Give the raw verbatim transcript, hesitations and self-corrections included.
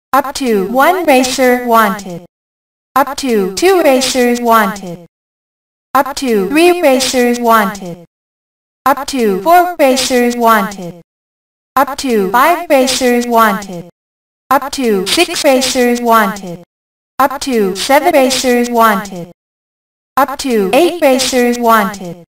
Up to one racer wanted. Up to two racers wanted. Up to three racers wanted. Up to four racers wanted. Up to five racers wanted. Up to six racers wanted. Up to seven racers wanted. Up to eight racers wanted.